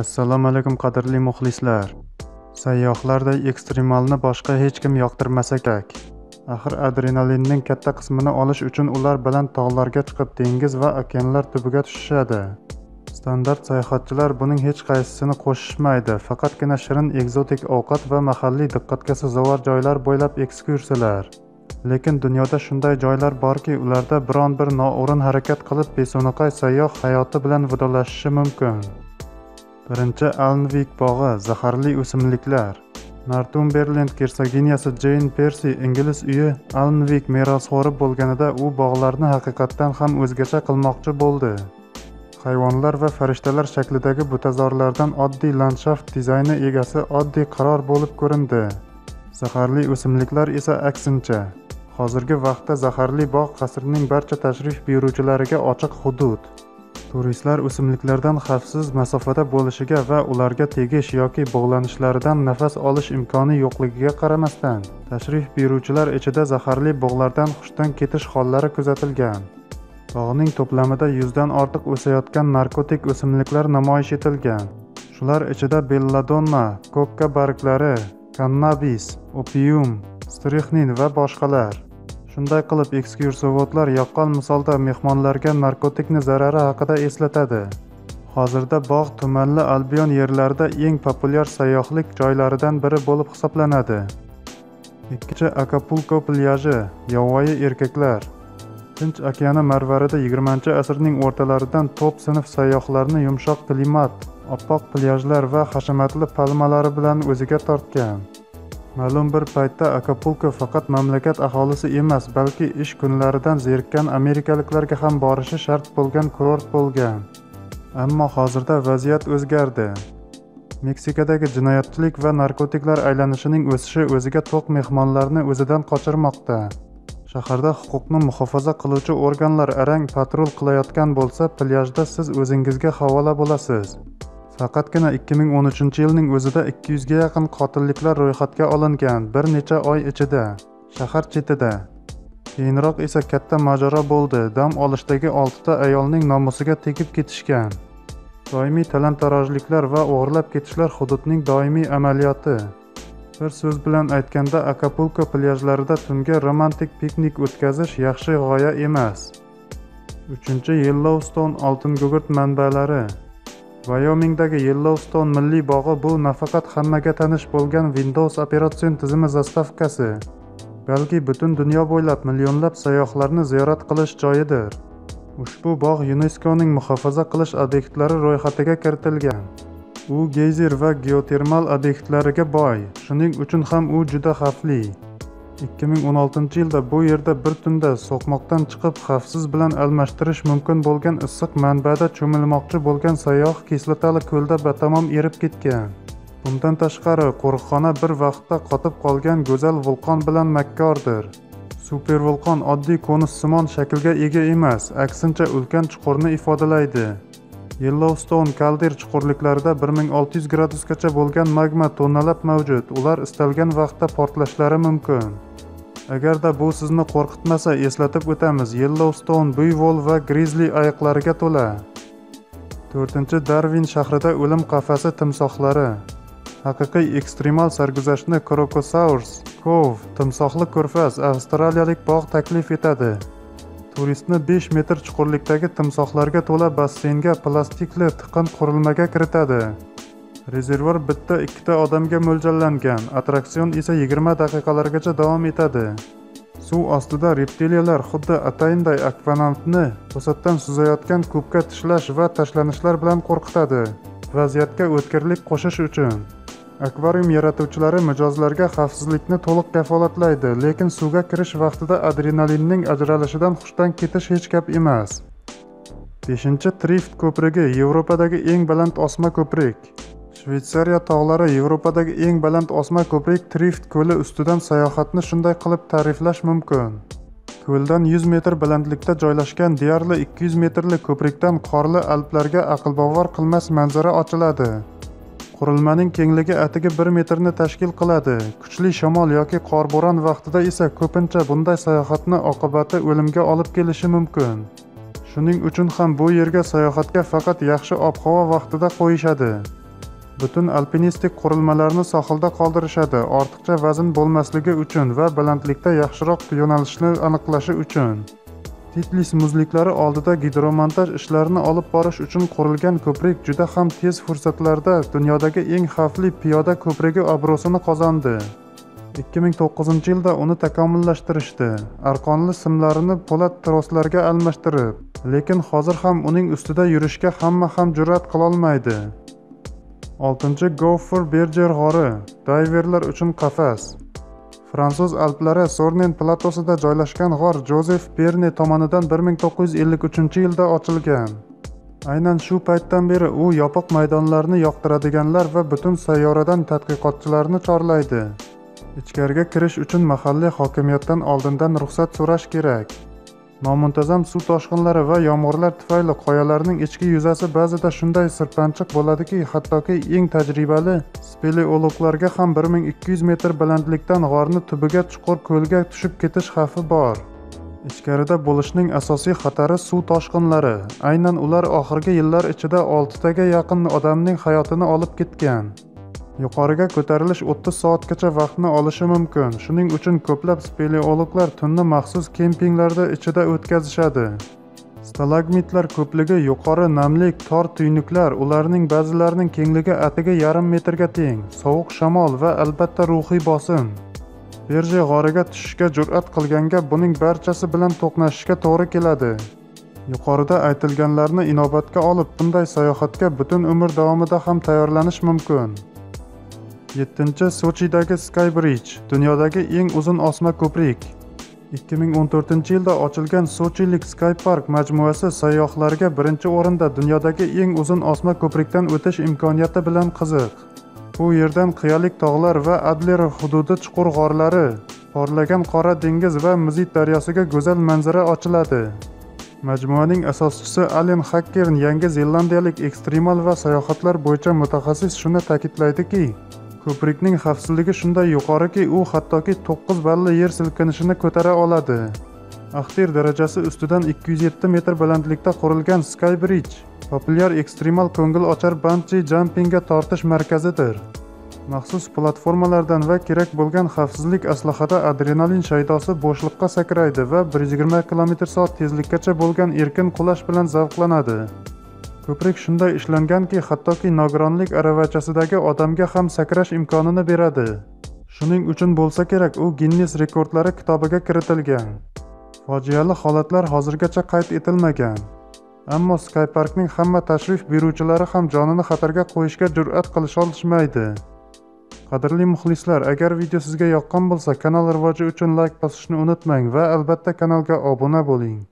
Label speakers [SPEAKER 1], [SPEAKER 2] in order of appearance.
[SPEAKER 1] Assalomu alaykum qadrli muxlislar. Sayyohlarda ekstremalni boshqa hech kim yoqtirmasa kerak. Axir adrenalinning katta qismini olish uchun ular bilan tog'larga chiqib dengiz va okeanlar tubiga tushishadi. Standart sayohatchilar buning hech qaysisini qo'shishmaydi, faqatgina shirin ekzotik ovqat va mahalliy diqqatga sazovor joylar bo'ylab ekskursiyalar. Lekin dunyoda shunday joylar borki, ularda biron bir noo'rin harakat qilib beso'naqay sayyoh hayoti bilan vidolashishi mumkin. Birinchi Alnvik bog'i, zaharli o'simliklar. Northumberland gersoginyasi Jane Percy ingliz uyi Alnvik merosxo'ri bo'lganida u bog'larni haqiqatdan ham o'zgacha qilmoqchi bo'ldi. Hayvonlar va farishtalar shaklidagi butazorlardan oddiy landshaft dizayni egasi oddiy qaror bo'lib ko'rindi. Zaharli o'simliklar esa aksincha. Hozirgi vaqtda zaharli bog' qasrining barcha tashrif buyuruvchilariga ochiq hudud. Turistlar o'simliklardan xavfsiz masofada bo'lishiga va ularga tegish yoki bog'lanishlaridan nafas olish imkoni yo'qligiga qaramasdan, tashrif buyuruvchilar ichida zaharli bog'lardan hushdan ketish hollari kuzatilgan. Bog'ning to'plamida 100 dan ortiq o'sayotgan narkotik o'simliklar namoyish etilgan. Shular ichida belladonna, kokka barglari, kannabis, opium, strixnin va boshqalar. Shunday qilib, ekskursiovodlar yaqqol misolda mehmonlarga narkotikni zarari haqida eslatadi. Hozirda bog' tumanli Albion yerlarida eng populyar sayyohlik joylaridan biri bo'lib hisoblanadi. Ikkinchi Acapulco plyaji, yovvoyi erkaklar. Tinch okeani marvarida 20-asrning o'rtalaridan top sinf sayyohlarni yumshoq klimat, oppoq plyajlar va hashamatli palmalari bilan o'ziga tortgan. Ma'lum bir paytda Acapulco faqat mamlakat aholisi emas, balki ish kunlaridan zerikkan amerikaliklarga ham borishi shart bo'lgan kurort bo'lgan. Ammo hozirda vaziyat o'zgardi. Meksikadagi jinoyatchilik va narkotiklar aylanishining o'sishi o'ziga to'q mehmonlarni o'zidan qochirmoqda. Shaharda huquqni muhofaza qiluvchi organlar arang patrul qilayotgan bo'lsa, plyajda siz o'zingizga havola bo'lasiz. Faqatgina 2013-yilning o'zida 200 ga yaqin qotilliklar ro'yxatga olingan bir necha oy ichida, shahar chetida. Keyinroq esa katta mojaro bo'ldi. Dam olishdagi 6 ta ayolning nomusiga tegib ketishgan. Doimiy talon-tarojliklar va o'g'irlab ketishlar hududning doimiy amaliyoti. Bir so'z bilan aytganda, Acapulco plyajlarida tungi romantik piknik o'tkazish yaxshi g'oya emas. 3-Yellowstone oltin gugurt manbalari. Wyomingdagi Yellowstone milliy bog'i bu nafaqat hammaga tanish bo'lgan Windows operatsion tizimi zastavkasi, balki butun dunyo bo'ylab millionlab sayyohlarni ziyorat qilish joyidir. Ushbu bog' UNESCOning muhofaza qilish obyektlari ro'yxatiga kiritilgan. U geyzer va geotermal obyektlariga boy, shuning uchun ham u juda xavfli. 2016-yilda bu yerda bir tunda so'qmoqdan chiqib xavfsiz bilan almashtirish mumkin bo'lgan issiq manbada cho'milmoqchi bo'lgan sayyoh kislotali ko'lda batamom erib ketgan. Bundan tashqari, qo'riqxona bir vaqtda qotib qolgan go'zal vulqon bilan makkordir. Supervulqon oddiy konussimon shaklga ega emas, aksincha ulkan chuqurni ifodalaydi. Yellowstone kalder chuqurliklarida 1600 gradusgacha bo'lgan magma tonnalab mavjud. Ular istalgan vaqtda portlashlari mumkin. Agarda bu sizni qo'rqitmasa, eslatib o'tamiz, Yellowstone buйвол va grizli ayiqlariga to'la. 4-Darwin shahrida o'lim qafasi timsohlari. Haqiqiy ekstremal sarguzashtni Crocosaurus Cove timsohli ko'rfaz avstraliyalik bog' taklif etadi. Turistni 5 metr chuqurlikdagi timsohlarga to'la basseynga plastikli tiqin qurilmaga kiritadi. Rezervuar bitta 2 ta odamga mo'ljallangan, attraksion esa 20 daqiqalargacha davom etadi. Suv ostida reptiliyalar xuddi atayinday akvanautni to'satdan suzayotgan ko'pga tishlash va tashlanishlar bilan qo'rqitadi. Vaziyatga o'tkirlik qo'shish uchun akvarium yaratuvchilari mijozlarga xavfsizlikni to'liq kafolatlaydi, lekin suvga kirish vaqtida adrenalinning ajralishidan hushdan ketish hech gap emas. 5-Trift ko'prigi, Yevropadagi eng baland osma ko'prik. Shveysariya tog'lari Yevropadagi eng baland osma ko'prik Trift ko'li ustidan sayohatni shunday qilib ta'riflash mumkin. Ko'ldan 100 metr balandlikda joylashgan deyarli 200 metrli ko'prikdan qorli Alplarga aqlbovar qilmas manzara ochiladi. Qurilmaning kengligi atigi 1 metrni tashkil qiladi. Kuchli shamol yoki qorbo'ron vaqtida esa ko'pincha bunday sayohatni oqibati o'limga olib kelishi mumkin. Shuning uchun ham bu yerga sayohatga faqat yaxshi ob-havo vaqtida qo'yishadi. Butun alpinistik qurilmalarni sohilda qoldirishadi, ortiqcha vazn bo'lmasligi uchun va balandlikda yaxshiroq yo'nalishni aniqlashi uchun. Titlis muzliklari oldida gidromontaj ishlarini olib borish uchun qurilgan ko'prik juda ham tez fursatlarda dunyodagi eng xavfli piyoda ko'prigi obro'sini qozondi. 2009-yilda uni takomillashtirishdi, arqonli simlarini po'lat troslarga almashtirib, lekin hozir ham uning ustida yurishga hamma ham jur'at qilolmaydi. 6. Gopher Berger g'ori, dayverlar uchun qafas. Fransuz Alplari Sornen platosida joylashgan g'or Jozef Verne tomonidan 1953-yilda ochilgan. Aynan shu paytdan beri u yopiq maydonlarni yoqtiradiganlar va butun sayyoradan tadqiqotchilarni chorlaydi. Ichkariga kirish uchun mahalliy hokimiyatdan oldindan ruxsat so'rash kerak. Nomuntazam suv toshqinlari va yomg'irlar tufayli qoyalarning ichki yuzasi ba'zida shunday sirpanchiq bo'ladiki, hattoki eng tajribali speleologlarga ham 1200 metr balandlikdan g'orni tubiga chuqur ko'lga tushib ketish xavfi bor. Ichkarida bo'lishning asosiy xatari suv toshqinlari. Aynan ular oxirgi yillar ichida 6 taga yaqin odamning hayotini olib ketgan. Yuqoriga ko'tarilish 30 soatgacha vaqtni olishi mumkin. Shuning uchun ko'plab speleologlar tunni maxsus kempinglarda ichida o'tkazishadi. Stalagmitlar ko'pligi yuqori namlik, tor tuynuklar, ularning ba'zilarining kengligi atigi yarim metrga teng, sovuq shamol va albatta ruhiy bosim. Berje g'origa tushishga jur'at qilganga buning barchasi bilan to'qnashishga to'g'ri keladi. Yuqorida aytilganlarni inobatga olib, bunday sayohatga butun umr davomida ham tayyorlanish mumkin. 7. Sochidagi Sky Bridge, dunyodagi eng uzun osma ko'prik. 2014-yilda ochilgan Sochilik Sky Park majmuasi sayyohlarga birinchi o'rinda dunyodagi eng uzun osma ko'prikdan o'tish imkoniyati bilan qiziq. Bu yerdan Qiyalik tog'lar va Adler hududi chuqur g'orlari, porlagan qora dengiz va Muzit daryosiga go'zal manzara ochiladi. Majmuaning asoschisi Allen Hackern, Yangi Zelandiyalik ekstremal va sayohatlar bo'yicha mutaxassis shuni ta'kidlaydiki, ko'prikning xavfsizligi shunday yuqoriki, u hattoki 9 balli yer silkinishini ko'tara oladi. Axtir darajasi ustidan 207 metr balandlikda qurilgan Sky Bridge populyar ekstremal ko'ngil ochar bungee jumpingga tortish markazidir. Maxsus platformalardan va kerak bo'lgan xavfsizlik aslahada adrenalin shaydosi bo'shliqqa sakraydi va 120 km/soat tezlikkacha bo'lgan erkin qulash bilan zavqlanadi. Ko'prik shunday ishlanganki, hattoki nogironlik aravachasidagi odamga ham sakrash imkonini beradi. Shuning uchun bo'lsa kerak, u Guinness rekordlari kitobiga kiritilgan. Fojiali holatlar hozirgacha qayd etilmagan. Ammo Skyparkning hamma tashrif buyuruvchilari ham jonini xatarga qo'yishga jur'at qilishmaydi. Qadrli muxlislar, agar video sizga yoqqan bo'lsa, kanal rivoji uchun like bosishni unutmang va albatta kanalga obuna bo'ling.